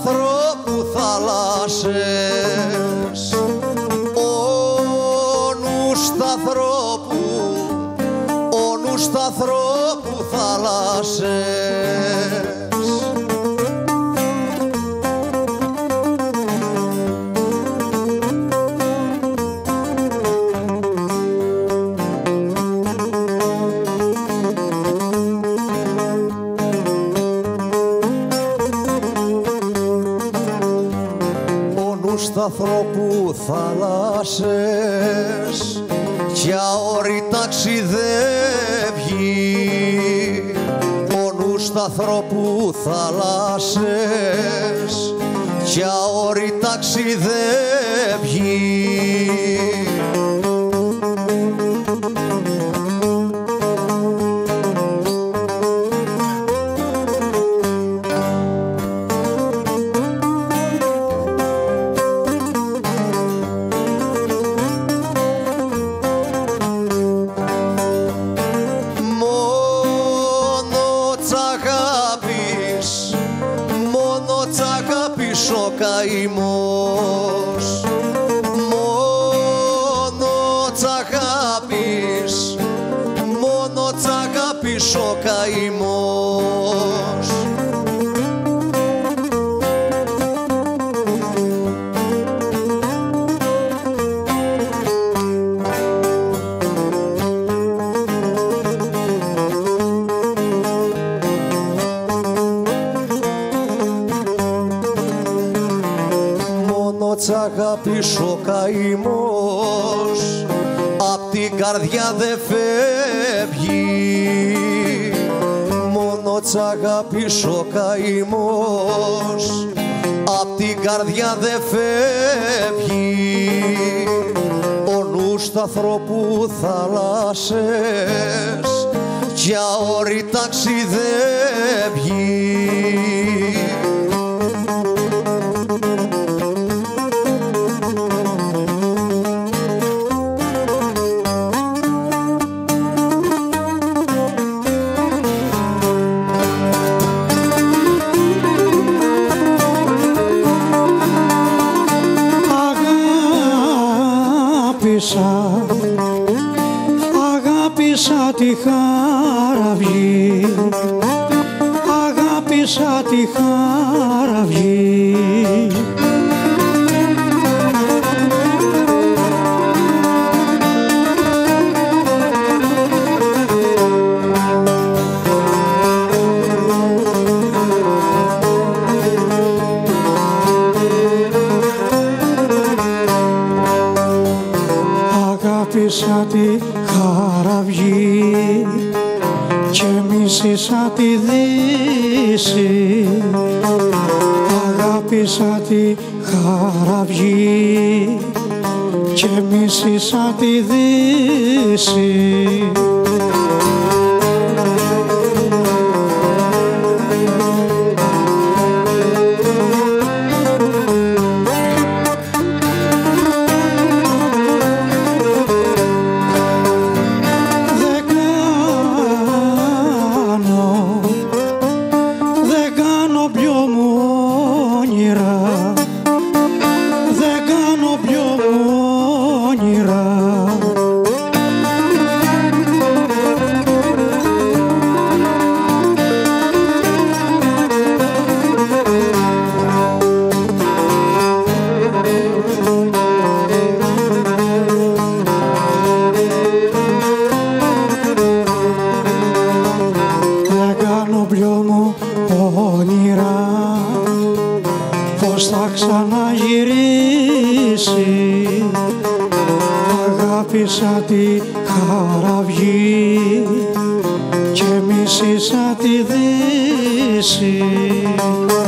ανθρώπου θάλασσες, ο νους τ' ανθρώπου, ο νους τ' ανθρώπου θάλασσες. Τ' ανθρώπου θάλασσες κι αόρι ταξιδεύει, ο νους τ' ανθρώπου θάλασσες κι αόρι ταξιδεύει. Ο καημός, μόνο τ' αγάπης, μόνο τ' αγάπης ο καημός. Τ' αγάπης ο καημός απ' την καρδιά δε φεύγει, μόνο τ' αγάπης ο καημός απ' την καρδιά δε φεύγει. Ο νους τ' ανθρώπου θάλασσες κι αόρι ταξιδεύει. Αγάπησα τη χαραυγή, αγάπησα τη χαραυγή. Αγάπησα τη χαραυγή και μίσησα τη δύση. Αγάπησα τη χαραυγή και μίσησα τη δύση. Πώς θα ξαναγυρίσει. Αγάπησα τη χαραυγή και μίσησα τη δύση.